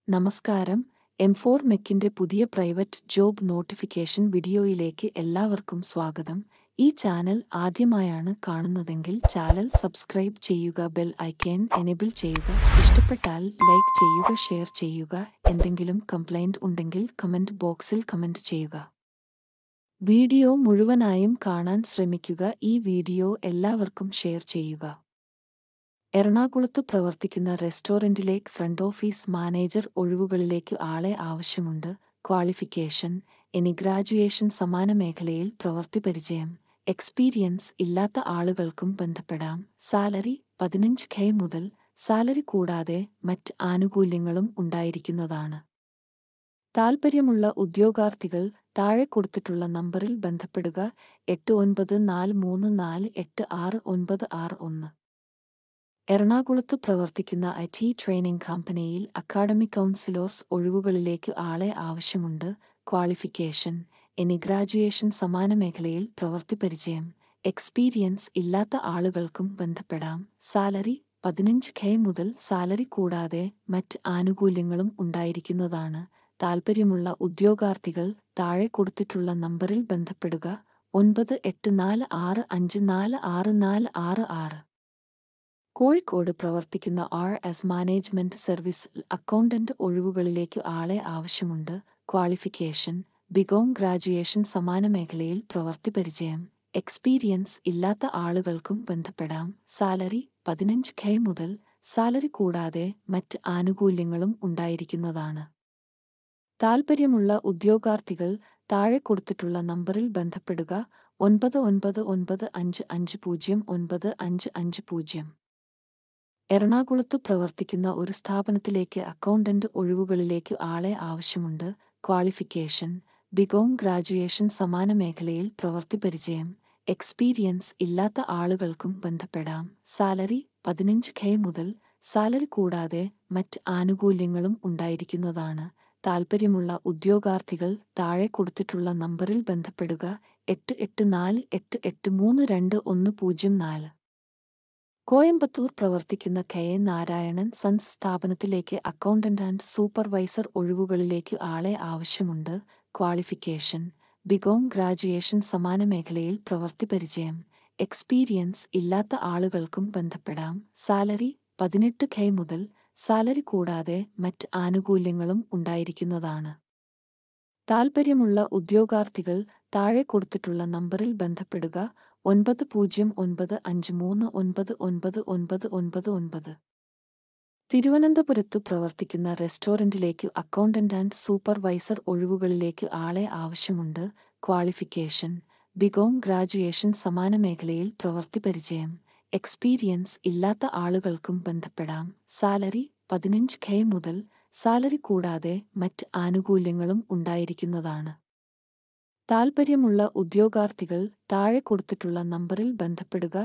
നമസ്കാരം. M4 മെക്കിന്റെ പുതിയ private job notification വീഡിയോയിലേക്ക് എല്ലാവർക്കും സ്വാഗതം. ഈ ചാനൽ ആദ്യമായാണ് കാണുന്നതെങ്കിൽ ചാനൽ സബ്സ്ക്രൈബ് ചെയ്യുക, ബെൽ ഐക്കൺ എനേബിൾ ചെയ്യുക. ഇഷ്ടപ്പെട്ടാൽ ലൈക്ക് ചെയ്യുക, ഷെയർ ചെയ്യുക. എന്തെങ്കിലും കംപ്ലൈന്റ് ഉണ്ടെങ്കിൽ കമന്റ് ബോക്സിൽ കമന്റ് ചെയ്യുക. വീഡിയോ മുഴുവനായും കാണാൻ ശ്രമിക്കുക. ഈ വീഡിയോ എല്ലാവർക്കും ഷെയർ ചെയ്യുക. എറണാകുളത്ത് പ്രവർത്തിക്കുന്ന റെസ്റ്റോറന്റിലേക്ക് ഫ്രണ്ട് ഓഫീസ് മാനേജർ ഒഴിവുകളിലേക്ക് ആളെ ആവശ്യമുണ്ട്. ക്വാളിഫിക്കേഷൻ: എനി ഗ്രാജുവേഷൻ, സമാന മേഖലയിൽ പ്രവൃത്തി പരിചയം. എക്സ്പീരിയൻസ് ഇല്ലാത്ത ആളുകൾക്കും ബന്ധപ്പെടാം. സാലറി 15K മുതൽ. സാലറി കൂടാതെ മറ്റ് ആനുകൂല്യങ്ങളും ഉണ്ടായിരിക്കുന്നതാണ്. താൽപ്പര്യമുള്ള ഉദ്യോഗാർത്ഥികൾ താഴെ കൊടുത്തിട്ടുള്ള നമ്പറിൽ ബന്ധപ്പെടുക. 8943486961. എറണാകുളത്ത് പ്രവർത്തിക്കുന്ന IT ട്രെയിനിംഗ് കമ്പനിയിൽ അക്കാഡമിക് കൗൺസിലേഴ്സ് ഒഴിവുകളിലേക്ക് ആളെ ആവശ്യമുണ്ട്. ക്വാളിഫിക്കേഷൻ: എനി ഗ്രാജുവേഷൻ, സമാന മേഖലയിൽ പ്രവൃത്തി പരിചയം. എക്സ്പീരിയൻസ് ഇല്ലാത്ത ആളുകൾക്കും ബന്ധപ്പെടാം. സാലറി 15K മുതൽ. സാലറി കൂടാതെ മറ്റ് ആനുകൂല്യങ്ങളും ഉണ്ടായിരിക്കുന്നതാണ്. താൽപ്പര്യമുള്ള ഉദ്യോഗാർത്ഥികൾ താഴെ കൊടുത്തിട്ടുള്ള നമ്പറിൽ ബന്ധപ്പെടുക. 9846546466. കോഴിക്കോട് പ്രവർത്തിക്കുന്ന RS മാനേജ്മെന്റ് സർവീസ് അക്കൗണ്ടന്റ് ഒഴിവുകളിലേക്ക് ആളെ ആവശ്യമുണ്ട്. ക്വാളിഫിക്കേഷൻ: ബികോം ഗ്രാജുവേഷൻ, സമാന മേഖലയിൽ പ്രവൃത്തി പരിചയം. എക്സ്പീരിയൻസ് ഇല്ലാത്ത ആളുകൾക്കും ബന്ധപ്പെടാം. സാലറി 15K മുതൽ. സാലറി കൂടാതെ മറ്റ് ആനുകൂല്യങ്ങളും ഉണ്ടായിരിക്കുന്നതാണ്. താൽപ്പര്യമുള്ള ഉദ്യോഗാർത്ഥികൾ താഴെ കൊടുത്തിട്ടുള്ള നമ്പറിൽ ബന്ധപ്പെടുക. 9995509550. എറണാകുളത്ത് പ്രവർത്തിക്കുന്ന ഒരു സ്ഥാപനത്തിലേക്ക് അക്കൗണ്ടന്റ് ഒഴിവുകളിലേക്ക് ആളെ ആവശ്യമുണ്ട്. ക്വാളിഫിക്കേഷൻ: ബികോം ഗ്രാജുവേഷൻ, സമാന മേഖലയിൽ പ്രവൃത്തി പരിചയം. എക്സ്പീരിയൻസ് ഇല്ലാത്ത ആളുകൾക്കും ബന്ധപ്പെടാം. സാലറി 15K മുതൽ. സാലറി കൂടാതെ മറ്റ് ആനുകൂല്യങ്ങളും ഉണ്ടായിരിക്കുന്നതാണ്. താൽപ്പര്യമുള്ള ഉദ്യോഗാർത്ഥികൾ താഴെ കൊടുത്തിട്ടുള്ള നമ്പറിൽ ബന്ധപ്പെടുക. 8848832104. കോയമ്പത്തൂർ പ്രവർത്തിക്കുന്ന KN നാരായണൻ സൺസ് സ്ഥാപനത്തിലേക്ക് അക്കൗണ്ടന്റ് ആൻഡ് സൂപ്പർവൈസർ ഒഴിവുകളിലേക്ക് ആളെ ആവശ്യമുണ്ട്. ക്വാളിഫിക്കേഷൻ: ബികോം ഗ്രാജുവേഷൻ, സമാന മേഖലയിൽ പ്രവൃത്തി പരിചയം. എക്സ്പീരിയൻസ് ഇല്ലാത്ത ആളുകൾക്കും ബന്ധപ്പെടാം. സാലറി 18K മുതൽ. സാലറി കൂടാതെ മറ്റ് ആനുകൂല്യങ്ങളും ഉണ്ടായിരിക്കുന്നതാണ്. താൽപ്പര്യമുള്ള ഉദ്യോഗാർത്ഥികൾ താഴെ കൊടുത്തിട്ടുള്ള നമ്പറിൽ ബന്ധപ്പെടുക. 900539999999. തിരുവനന്തപുരത്തു പ്രവർത്തിക്കുന്ന റെസ്റ്റോറന്റിലേക്ക് അക്കൗണ്ടന്റ് ആൻഡ് സൂപ്പർവൈസർ ഒഴിവുകളിലേക്ക് ആളെ ആവശ്യമുണ്ട്. ക്വാളിഫിക്കേഷൻ: ബികോം ഗ്രാജുവേഷൻ, സമാന മേഖലയിൽ പ്രവൃത്തി പരിചയം. എക്സ്പീരിയൻസ് ഇല്ലാത്ത ആളുകൾക്കും ബന്ധപ്പെടാം. സാലറി 15K മുതൽ. സാലറി കൂടാതെ മറ്റ് ആനുകൂല്യങ്ങളും ഉണ്ടായിരിക്കുന്നതാണ്. താൽപ്പര്യമുള്ള ഉദ്യോഗാർത്ഥികൾ താഴെ കൊടുത്തിട്ടുള്ള നമ്പറിൽ ബന്ധപ്പെടുക.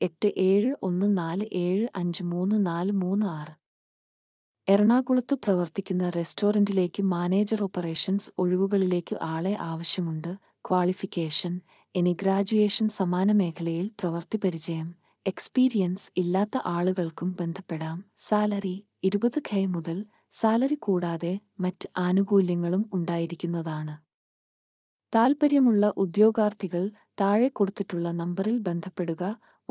8714753436. എറണാകുളത്ത് പ്രവർത്തിക്കുന്ന റെസ്റ്റോറന്റിലേക്ക് മാനേജർ ഓപ്പറേഷൻസ് ഒഴിവുകളിലേക്ക് ആളെ ആവശ്യമുണ്ട്. ക്വാളിഫിക്കേഷൻ: എനി ഗ്രാജുവേഷൻ, സമാന മേഖലയിൽ പ്രവൃത്തി പരിചയം. എക്സ്പീരിയൻസ് ഇല്ലാത്ത ആളുകൾക്കും ബന്ധപ്പെടാം. സാലറി 20K മുതൽ. സാലറി കൂടാതെ മറ്റ് ആനുകൂല്യങ്ങളും ഉണ്ടായിരിക്കുന്നതാണ്. താൽപ്പര്യമുള്ള ഉദ്യോഗാർത്ഥികൾ താഴെ കൊടുത്തിട്ടുള്ള നമ്പറിൽ ബന്ധപ്പെടുക.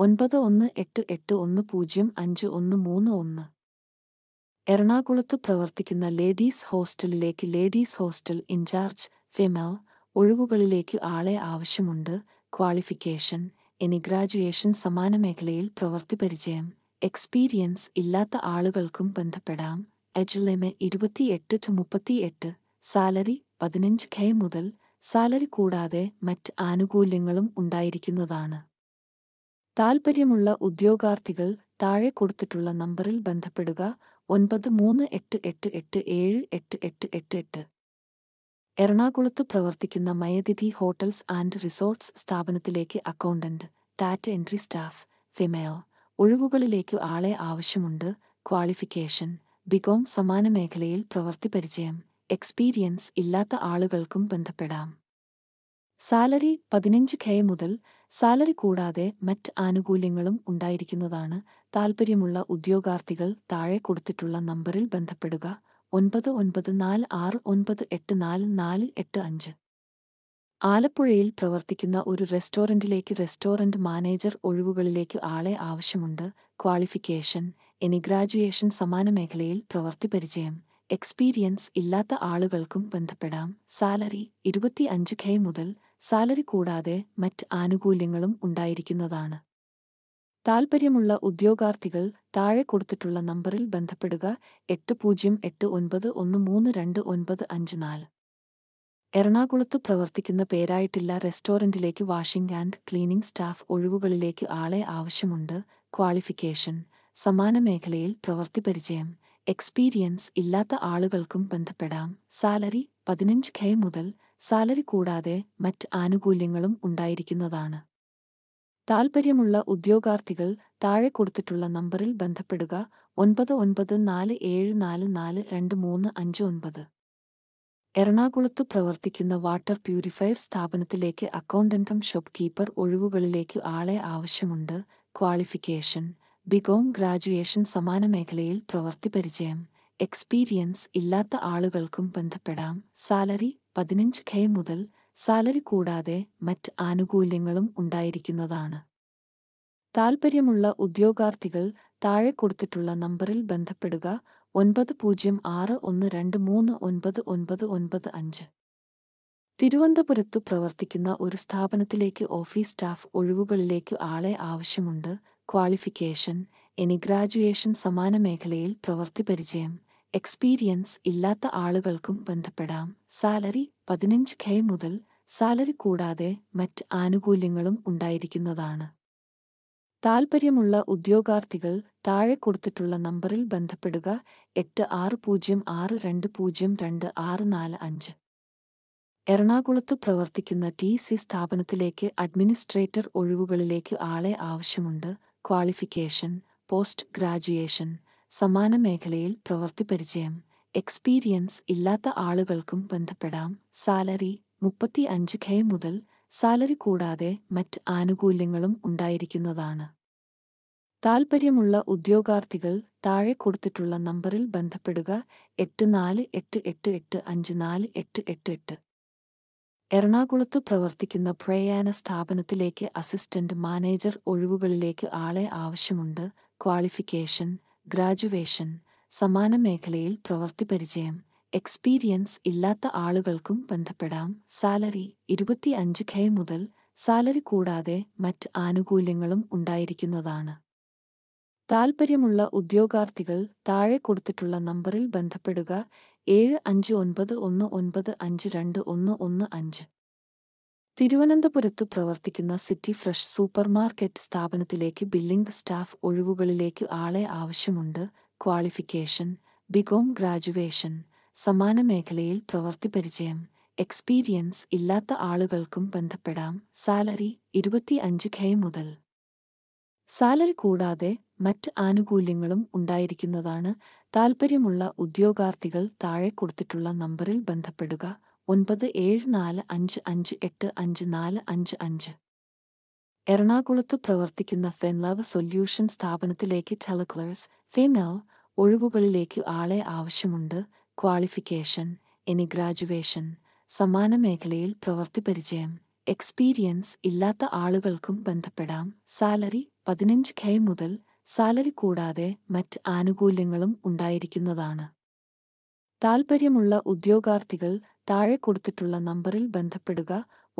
9188105131. എറണാകുളത്ത് പ്രവർത്തിക്കുന്ന ലേഡീസ് ഹോസ്റ്റലിലേക്ക് ലേഡീസ് ഹോസ്റ്റൽ ഇൻചാർജ് ഫീമെയിൽ ഒഴിവുകളിലേക്ക് ആളെ ആവശ്യമുണ്ട്. ക്വാളിഫിക്കേഷൻ: എനി ഗ്രാജുവേഷൻ, സമാന മേഖലയിൽ പ്രവൃത്തി പരിചയം. എക്സ്പീരിയൻസ് ഇല്ലാത്ത ആളുകൾക്കും ബന്ധപ്പെടാം. Age limit 28-38. സാലറി 15K മുതൽ. സാലറി കൂടാതെ മറ്റ് ആനുകൂല്യങ്ങളും ഉണ്ടായിരിക്കുന്നതാണ്. താൽപ്പര്യമുള്ള ഉദ്യോഗാർത്ഥികൾ താഴെ കൊടുത്തിട്ടുള്ള നമ്പറിൽ ബന്ധപ്പെടുക. 9388878888. എറണാകുളത്ത് പ്രവർത്തിക്കുന്ന മയതിഥി ഹോട്ടൽസ് ആൻഡ് റിസോർട്ട്സ് സ്ഥാപനത്തിലേക്ക് accountant, data entry staff female ഒഴിവുകളിലേക്ക് ആളെ ആവശ്യമുണ്ട്. ക്വാളിഫിക്കേഷൻ: ബികോം, സമാന മേഖലയിൽ പ്രവൃത്തി പരിചയം. എക്സ്പീരിയൻസ് ഇല്ലാത്ത ആളുകൾക്കും ബന്ധപ്പെടാം. സാലറി 15K മുതൽ. സാലറി കൂടാതെ മറ്റ് ആനുകൂല്യങ്ങളും ഉണ്ടായിരിക്കുന്നതാണ്. താൽപ്പര്യമുള്ള ഉദ്യോഗാർത്ഥികൾ താഴെ കൊടുത്തിട്ടുള്ള നമ്പറിൽ ബന്ധപ്പെടുക. 9946984485. ആലപ്പുഴയിൽ പ്രവർത്തിക്കുന്ന ഒരു റെസ്റ്റോറന്റിലേക്ക് റെസ്റ്റോറന്റ് മാനേജർ ഒഴിവുകളിലേക്ക് ആളെ ആവശ്യമുണ്ട്. Qualification: any graduation. സമാന മേഖലയിൽ പ്രവൃത്തി പരിചയം. എക്സ്പീരിയൻസ് ഇല്ലാത്ത ആളുകൾക്കും ബന്ധപ്പെടാം. സാലറി 25K മുതൽ. സാലറി കൂടാതെ മറ്റ് ആനുകൂല്യങ്ങളും ഉണ്ടായിരിക്കുന്നതാണ്. താൽപ്പര്യമുള്ള ഉദ്യോഗാർത്ഥികൾ താഴെ കൊടുത്തിട്ടുള്ള നമ്പറിൽ ബന്ധപ്പെടുക. 8089132954. എറണാകുളത്തു പ്രവർത്തിക്കുന്ന പേരായിട്ടില്ല റെസ്റ്റോറന്റിലേക്ക് വാഷിംഗ് ആൻഡ് ക്ലീനിംഗ് സ്റ്റാഫ് ഒഴിവുകളിലേക്ക് ആളെ ആവശ്യമുണ്ട്. ക്വാളിഫിക്കേഷൻ: സമാന മേഖലയിൽ പ്രവൃത്തി പരിചയം. എക്സ്പീരിയൻസ് ഇല്ലാത്ത ആളുകൾക്കും ബന്ധപ്പെടാം. സാലറി 15K മുതൽ. സാലറി കൂടാതെ മറ്റ് ആനുകൂല്യങ്ങളും ഉണ്ടായിരിക്കുന്നതാണ്. താൽപ്പര്യമുള്ള ഉദ്യോഗാർത്ഥികൾ താഴെ കൊടുത്തിട്ടുള്ള നമ്പറിൽ ബന്ധപ്പെടുക. 9947442359. എറണാകുളത്തു പ്രവർത്തിക്കുന്ന വാട്ടർ പ്യൂരിഫയർ സ്ഥാപനത്തിലേക്ക് അക്കൗണ്ടന്റും ഷോപ്പ് കീപ്പർ ഒഴിവുകളിലേക്ക് ആളെ ആവശ്യമുണ്ട്. Qualification: BCom graduation. സമാന മേഖലയിൽ പ്രവൃത്തി പരിചയം. എക്സ്പീരിയൻസ് ഇല്ലാത്ത ആളുകൾക്കും ബന്ധപ്പെടാം. സാലറി 15K മുതൽ. സാലറി കൂടാതെ മറ്റ് ആനുകൂല്യങ്ങളും ഉണ്ടായിരിക്കുന്നതാണ്. താൽപ്പര്യമുള്ള ഉദ്യോഗാർത്ഥികൾ താഴെ കൊടുത്തിട്ടുള്ള നമ്പറിൽ ബന്ധപ്പെടുക. 9061239995. തിരുവനന്തപുരത്തു പ്രവർത്തിക്കുന്ന ഒരു സ്ഥാപനത്തിലേക്ക് ഓഫീസ് സ്റ്റാഫ് ഒഴിവുകളിലേക്ക് ആളെ ആവശ്യമുണ്ട്. Qualification: any graduation. സമാന മേഖലയിൽ പ്രവൃത്തി പരിചയം. എക്സ്പീരിയൻസ് ഇല്ലാത്ത ആളുകൾക്കും ബന്ധപ്പെടാം. സാലറി 15K മുതൽ. സാലറി കൂടാതെ മറ്റ് ആനുകൂല്യങ്ങളും ഉണ്ടായിരിക്കുന്നതാണ്. താൽപ്പര്യമുള്ള ഉദ്യോഗാർത്ഥികൾ താഴെ കൊടുത്തിട്ടുള്ള നമ്പറിൽ ബന്ധപ്പെടുക. 8606202645. എറണാകുളത്തു പ്രവർത്തിക്കുന്ന TC സ്ഥാപനത്തിലേക്ക് അഡ്മിനിസ്ട്രേറ്റർ ഒഴിവുകളിലേക്ക് ആളെ ആവശ്യമുണ്ട്. Qualification: post graduation. സമാന മേഖലയിൽ പ്രവൃത്തി പരിചയം. എക്സ്പീരിയൻസ് ഇല്ലാത്ത ആളുകൾക്കും ബന്ധപ്പെടാം. സാലറി 35K മുതൽ. സാലറി കൂടാതെ മറ്റ് ആനുകൂല്യങ്ങളും ഉണ്ടായിരിക്കുന്നതാണ്. താൽപ്പര്യമുള്ള ഉദ്യോഗാർത്ഥികൾ താഴെ കൊടുത്തിട്ടുള്ള നമ്പറിൽ ബന്ധപ്പെടുക. 8488854888. എറണാകുളത്തു പ്രവർത്തിക്കുന്ന പ്രയാന സ്ഥാപനത്തിലേക്ക് അസിസ്റ്റന്റ് മാനേജർ ഒഴിവുകളിലേക്ക് ആളെ ആവശ്യമുണ്ട്. Qualification: graduation. സമാന മേഖലയിൽ പ്രവൃത്തി പരിചയം. എക്സ്പീരിയൻസ് ഇല്ലാത്ത ആളുകൾക്കും ബന്ധപ്പെടാം. സാലറി 25K മുതൽ. സാലറി കൂടാതെ മറ്റ് ആനുകൂല്യങ്ങളും ഉണ്ടായിരിക്കുന്നതാണ്. താൽപ്പര്യമുള്ള ഉദ്യോഗാർത്ഥികൾ താഴെ കൊടുത്തിട്ടുള്ള നമ്പറിൽ ബന്ധപ്പെടുക. 7591952115. തിരുവനന്തപുരത്തു പ്രവർത്തിക്കുന്ന സിറ്റി ഫ്രഷ് സൂപ്പർമാർക്കറ്റ് സ്ഥാപനത്തിലേക്ക് ബില്ലിംഗ് സ്റ്റാഫ് ഒഴിവുകളിലേക്ക് ആളെ ആവശ്യമുണ്ട്. Qualification: BCom graduation. സമാന മേഖലയിൽ പ്രവൃത്തി പരിചയം. എക്സ്പീരിയൻസ് ഇല്ലാത്ത ആളുകൾക്കും ബന്ധപ്പെടാം. സാലറി 25K മുതൽ. സാലറി കൂടാതെ മറ്റ് ആനുകൂല്യങ്ങളും ഉണ്ടായിരിക്കുന്നതാണ്. താൽപ്പര്യമുള്ള ഉദ്യോഗാർത്ഥികൾ താഴെ കൊടുത്തിട്ടുള്ള നമ്പറിൽ ബന്ധപ്പെടുക. 9745558545. എറണാകുളത്തു പ്രവർത്തിക്കുന്ന ഫെൻലവ് സൊല്യൂഷൻ സ്ഥാപനത്തിലേക്ക് ടെലിക്ലേഴ്സ് ഫീമെയിൽ ഒഴിവുകളിലേക്ക് ആളെ ആവശ്യമുണ്ട്. Qualification: any graduation. സമാന മേഖലയിൽ പ്രവൃത്തി പരിചയം. എക്സ്പീരിയൻസ് ഇല്ലാത്ത ആളുകൾക്കും ബന്ധപ്പെടാം. സാലറി 15K മുതൽ. സാലറി കൂടാതെ മറ്റ് ആനുകൂല്യങ്ങളും ഉണ്ടായിരിക്കുന്നതാണ്. താൽപ്പര്യമുള്ള ഉദ്യോഗാർത്ഥികൾ താഴെ കൊടുത്തിട്ടുള്ള നമ്പറിൽ ബന്ധപ്പെടുക.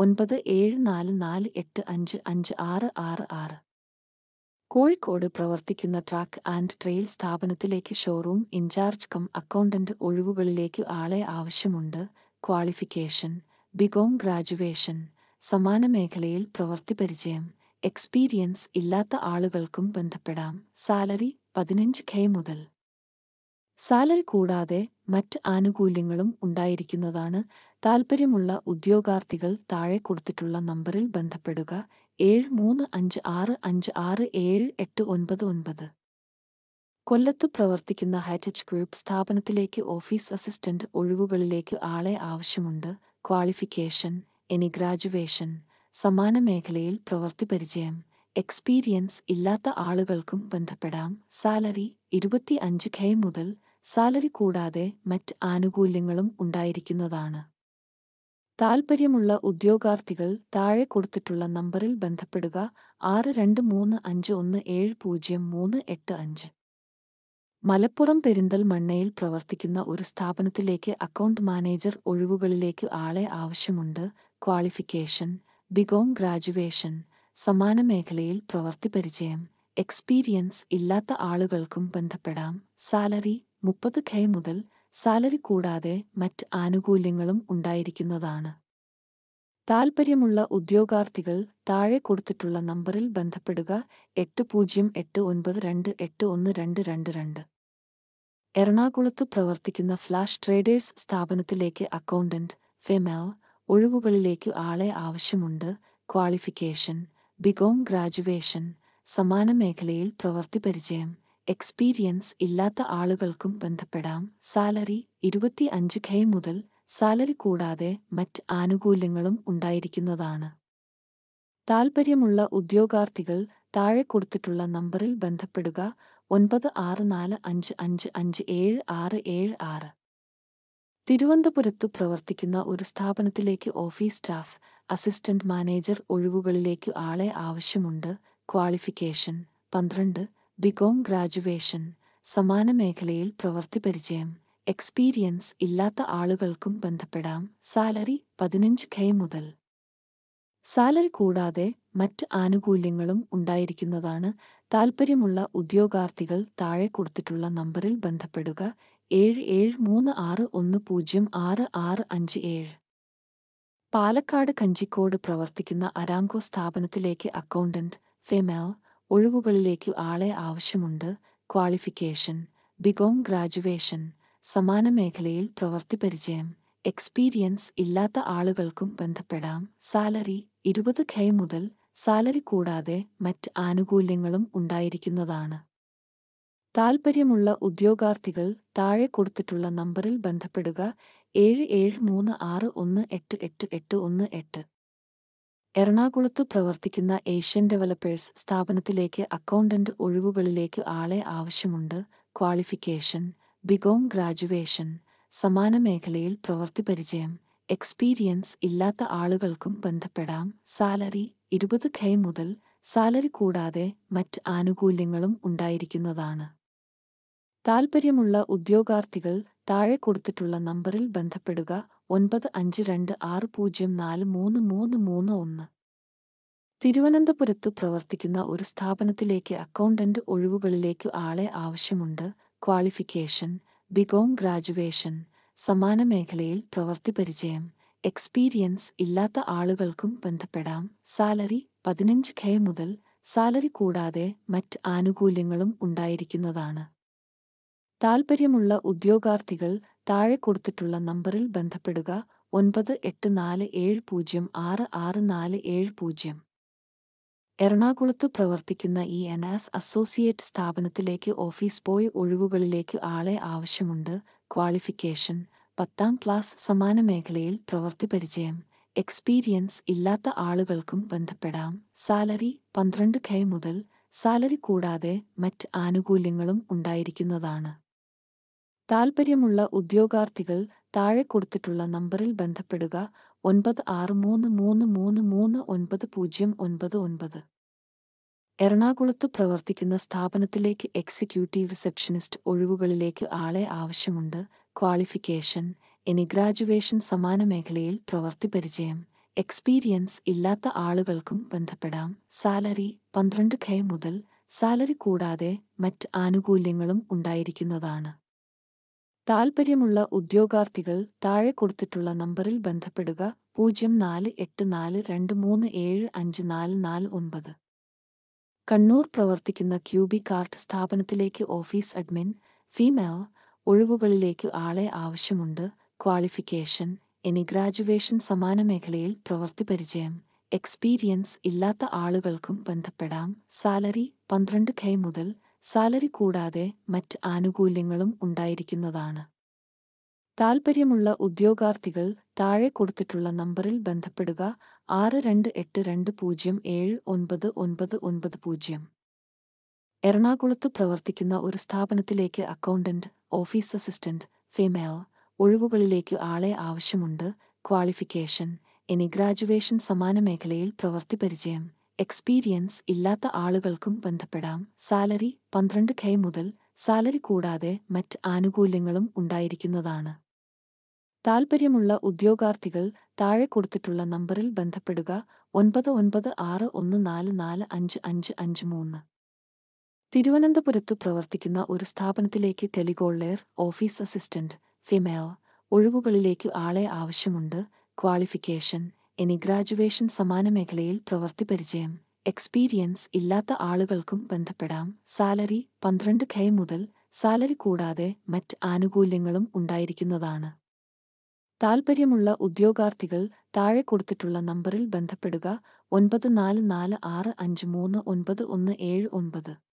9744855566. കോഴിക്കോട് പ്രവർത്തിക്കുന്ന ട്രാക്ക് ആൻഡ് ട്രെയിൽ സ്ഥാപനത്തിലേക്ക് ഷോറൂം ഇൻചാർജ് കം അക്കൗണ്ടന്റ് ഒഴിവുകളിലേക്ക് ആളെ ആവശ്യമുണ്ട്. Qualification: BCom graduation. സമാന മേഖലയിൽ പ്രവൃത്തി പരിചയം. എക്സ്പീരിയൻസ് ഇല്ലാത്ത ആളുകൾക്കും ബന്ധപ്പെടാം. സാലറി 15K മുതൽ. സാലറി കൂടാതെ മറ്റ് ആനുകൂല്യങ്ങളും ഉണ്ടായിരിക്കുന്നതാണ്. താൽപ്പര്യമുള്ള ഉദ്യോഗാർത്ഥികൾ താഴെ കൊടുത്തിട്ടുള്ള നമ്പറിൽ ബന്ധപ്പെടുക. 7356567899. കൊല്ലത്തു പ്രവർത്തിക്കുന്ന ഹൈറ്റച്ച് ഗ്രൂപ്പ് സ്ഥാപനത്തിലേക്ക് ഓഫീസ് അസിസ്റ്റന്റ് ഒഴിവുകളിലേക്ക് ആളെ ആവശ്യമുണ്ട്. Qualification: any graduation. സമാന മേഖലയിൽ പ്രവൃത്തി പരിചയം. എക്സ്പീരിയൻസ് ഇല്ലാത്ത ആളുകൾക്കും ബന്ധപ്പെടാം. സാലറി 25K മുതൽ. സാലറി കൂടാതെ മറ്റ് ആനുകൂല്യങ്ങളും ഉണ്ടായിരിക്കുന്നതാണ്. താൽപ്പര്യമുള്ള ഉദ്യോഗാർത്ഥികൾ താഴെ കൊടുത്തിട്ടുള്ള നമ്പറിൽ ബന്ധപ്പെടുക. 6235170385. മലപ്പുറം പെരിന്തൽമണ്ണയിൽ പ്രവർത്തിക്കുന്ന ഒരു സ്ഥാപനത്തിലേക്ക് അക്കൗണ്ട് മാനേജർ ഒഴിവുകളിലേക്ക് ആളെ ആവശ്യമുണ്ട്. Qualification: BCom graduation. സമാന മേഖലയിൽ പ്രവൃത്തി പരിചയം. എക്സ്പീരിയൻസ് ഇല്ലാത്ത ആളുകൾക്കും ബന്ധപ്പെടാം. സാലറി 30K മുതൽ. സാലറി കൂടാതെ മറ്റ് ആനുകൂല്യങ്ങളും ഉണ്ടായിരിക്കുന്നതാണ്. താൽപ്പര്യമുള്ള ഉദ്യോഗാർത്ഥികൾ താഴെ കൊടുത്തിട്ടുള്ള നമ്പറിൽ ബന്ധപ്പെടുക. 8089281222. എറണാകുളത്തു പ്രവർത്തിക്കുന്ന ഫ്ലാഷ് ട്രേഡേഴ്സ് സ്ഥാപനത്തിലേക്ക് അക്കൗണ്ടന്റ് ഫെമേൽ ഒഴിവുകളിലേക്ക് ആളെ ആവശ്യമുണ്ട്. Qualification: BCom graduation. സമാന മേഖലയിൽ പ്രവൃത്തി പരിചയം. എക്സ്പീരിയൻസ് ഇല്ലാത്ത ആളുകൾക്കും ബന്ധപ്പെടാം. സാലറി 25K മുതൽ. സാലറി കൂടാതെ മറ്റ് ആനുകൂല്യങ്ങളും ഉണ്ടായിരിക്കുന്നതാണ്. താൽപ്പര്യമുള്ള ഉദ്യോഗാർത്ഥികൾ താഴെ കൊടുത്തിട്ടുള്ള നമ്പറിൽ ബന്ധപ്പെടുക. 9645557676. തിരുവനന്തപുരത്തു പ്രവർത്തിക്കുന്ന ഒരു സ്ഥാപനത്തിലേക്ക് ഓഫീസ് സ്റ്റാഫ് അസിസ്റ്റന്റ് മാനേജർ ഒഴിവുകളിലേക്ക് ആളെ ആവശ്യമുണ്ട്. ക്വാളിഫിക്കേഷൻ: 12. BCom graduation. സമാന മേഖലയിൽ പ്രവൃത്തി പരിചയം. എക്സ്പീരിയൻസ് ഇല്ലാത്ത ആളുകൾക്കും ബന്ധപ്പെടാം. സാലറി 15K മുതൽ. സാലറി കൂടാതെ മറ്റ് ആനുകൂല്യങ്ങളും ഉണ്ടായിരിക്കുന്നതാണ്. താൽപ്പര്യമുള്ള ഉദ്യോഗാർത്ഥികൾ താഴെ കൊടുത്തിട്ടുള്ള നമ്പറിൽ ബന്ധപ്പെടുക. 7736106657. പാലക്കാട് കഞ്ചിക്കോട് പ്രവർത്തിക്കുന്ന അരാംകോ സ്ഥാപനത്തിലേക്ക് അക്കൗണ്ടന്റ് ഫെമേൽ ഒഴിവുകളിലേക്ക് ആളെ ആവശ്യമുണ്ട്. Qualification: BCom graduation. സമാന മേഖലയിൽ പ്രവൃത്തി പരിചയം. എക്സ്പീരിയൻസ് ഇല്ലാത്ത ആളുകൾക്കും ബന്ധപ്പെടാം. സാലറി 20K മുതൽ. സാലറി കൂടാതെ മറ്റ് ആനുകൂല്യങ്ങളും ഉണ്ടായിരിക്കുന്നതാണ്. താൽപ്പര്യമുള്ള ഉദ്യോഗാർത്ഥികൾ താഴെ കൊടുത്തിട്ടുള്ള നമ്പറിൽ ബന്ധപ്പെടുക. 7736188818. എറണാകുളത്തു പ്രവർത്തിക്കുന്ന ഏഷ്യൻ ഡെവലപ്പേഴ്സ് സ്ഥാപനത്തിലേക്ക് അക്കൗണ്ടന്റ് ഒഴിവുകളിലേക്ക് ആളെ ആവശ്യമുണ്ട്. Qualification: BCom graduation. സമാന മേഖലയിൽ പ്രവൃത്തി പരിചയം. എക്സ്പീരിയൻസ് ഇല്ലാത്ത ആളുകൾക്കും ബന്ധപ്പെടാം. സാലറി 20K മുതൽ. സാലറി കൂടാതെ മറ്റ് ആനുകൂല്യങ്ങളും ഉണ്ടായിരിക്കുന്നതാണ്. താൽപ്പര്യമുള്ള ഉദ്യോഗാർത്ഥികൾ താഴെ കൊടുത്തിട്ടുള്ള നമ്പറിൽ ബന്ധപ്പെടുക. 9526043331. തിരുവനന്തപുരത്തു പ്രവർത്തിക്കുന്ന ഒരു സ്ഥാപനത്തിലേക്ക് അക്കൗണ്ടന്റ് ഒഴിവുകളിലേക്ക് ആളെ ആവശ്യമുണ്ട്. Qualification: BCom graduation. സമാന മേഖലയിൽ പ്രവൃത്തി പരിചയം. എക്സ്പീരിയൻസ് ഇല്ലാത്ത ആളുകൾക്കും ബന്ധപ്പെടാം. സാലറി 15K മുതൽ. സാലറി കൂടാതെ മറ്റ് ആനുകൂല്യങ്ങളും ഉണ്ടായിരിക്കുന്നതാണ്. താൽപ്പര്യമുള്ള ഉദ്യോഗാർത്ഥികൾ താഴെ കൊടുത്തിട്ടുള്ള നമ്പറിൽ ബന്ധപ്പെടുക. 9847066470. എറണാകുളത്തു പ്രവർത്തിക്കുന്ന ENS അസോസിയേറ്റ് സ്ഥാപനത്തിലേക്ക് ഓഫീസ് ബോയ് ഒഴിവുകളിലേക്ക് ആളെ ആവശ്യമുണ്ട്. ക്വാളിഫിക്കേഷൻ: 10ാം ക്ലാസ്. സമാന മേഖലയിൽ പ്രവൃത്തി പരിചയം. എക്സ്പീരിയൻസ് ഇല്ലാത്ത ആളുകൾക്കും ബന്ധപ്പെടാം. സാലറി 12K മുതൽ. സാലറി കൂടാതെ മറ്റ് ആനുകൂല്യങ്ങളും ഉണ്ടായിരിക്കുന്നതാണ്. താൽപ്പര്യമുള്ള ഉദ്യോഗാർത്ഥികൾ താഴെ കൊടുത്തിട്ടുള്ള നമ്പറിൽ ബന്ധപ്പെടുക. 9633339099. എറണാകുളത്തു പ്രവർത്തിക്കുന്ന സ്ഥാപനത്തിലേക്ക് എക്സിക്യൂട്ടീവ് റിസപ്ഷനിസ്റ്റ് ഒഴിവുകളിലേക്ക് ആളെ ആവശ്യമുണ്ട്. Qualification: any graduation. സമാന മേഖലയിൽ പ്രവൃത്തി പരിചയം. എക്സ്പീരിയൻസ് ഇല്ലാത്ത ആളുകൾക്കും ബന്ധപ്പെടാം. സാലറി 12K മുതൽ. സാലറി കൂടാതെ മറ്റ് ആനുകൂല്യങ്ങളും ഉണ്ടായിരിക്കുന്നതാണ്. താൽപ്പര്യമുള്ള ഉദ്യോഗാർത്ഥികൾ താഴെ കൊടുത്തിട്ടുള്ള നമ്പറിൽ ബന്ധപ്പെടുക. 048423754449. കണ്ണൂർ പ്രവർത്തിക്കുന്ന ക്യൂബികാർട്ട് സ്ഥാപനത്തിലേക്ക് ഓഫീസ് അഡ്മിൻ ഫീമെയിൽ ഒഴിവുകളിലേക്ക് ആളെ ആവശ്യമുണ്ട്. Qualification: any graduation. സമാന മേഖലയിൽ പ്രവൃത്തി പരിചയം. എക്സ്പീരിയൻസ് ഇല്ലാത്ത ആളുകൾക്കും ബന്ധപ്പെടാം. സാലറി 12K മുതൽ. സാലറി കൂടാതെ മറ്റ് ആനുകൂല്യങ്ങളും ഉണ്ടായിരിക്കുന്നതാണ്. താൽപ്പര്യമുള്ള ഉദ്യോഗാർത്ഥികൾ താഴെ കൊടുത്തിട്ടുള്ള നമ്പറിൽ ബന്ധപ്പെടുക. 6282079990. എറണാകുളത്തു പ്രവർത്തിക്കുന്ന ഒരു സ്ഥാപനത്തിലേക്ക് അക്കൗണ്ടന്റ് ഓഫീസ് അസിസ്റ്റന്റ് ഫീമെയിൽ ഒഴിവുകളിലേക്ക് ആളെ ആവശ്യമുണ്ട്. ക്വാളിഫിക്കേഷൻ എനി ഗ്രാജുവേഷൻ സമാന മേഖലയിൽ പ്രവൃത്തി പരിചയം. എക്സ്പീരിയൻസ് ഇല്ലാത്ത ആളുകൾക്കും ബന്ധപ്പെടാം. സാലറി 12K മുതൽ. സാലറി കൂടാതെ മറ്റ് ആനുകൂല്യങ്ങളും ഉണ്ടായിരിക്കുന്നതാണ്. താൽപ്പര്യമുള്ള ഉദ്യോഗാർത്ഥികൾ താഴെ കൊടുത്തിട്ടുള്ള നമ്പറിൽ ബന്ധപ്പെടുക. 9961445553. തിരുവനന്തപുരത്തു പ്രവർത്തിക്കുന്ന ഒരു സ്ഥാപനത്തിലേക്ക് ടെലികോളർ ഓഫീസ് അസിസ്റ്റന്റ് ഫീമെയിൽ ഒഴിവുകളിലേക്ക് ആളെ ആവശ്യമുണ്ട്. ക്വാളിഫിക്കേഷൻ എനി ഗ്രാജുവേഷൻ സമാന മേഖലയിൽ പ്രവൃത്തി പരിചയം. എക്സ്പീരിയൻസ് ഇല്ലാത്ത ആളുകൾക്കും ബന്ധപ്പെടാം. സാലറി 12K മുതൽ. സാലറി കൂടാതെ മറ്റ് ആനുകൂല്യങ്ങളും ഉണ്ടായിരിക്കുന്നതാണ്. താൽപ്പര്യമുള്ള ഉദ്യോഗാർത്ഥികൾ താഴെ കൊടുത്തിട്ടുള്ള നമ്പറിൽ ബന്ധപ്പെടുക. 9446539179.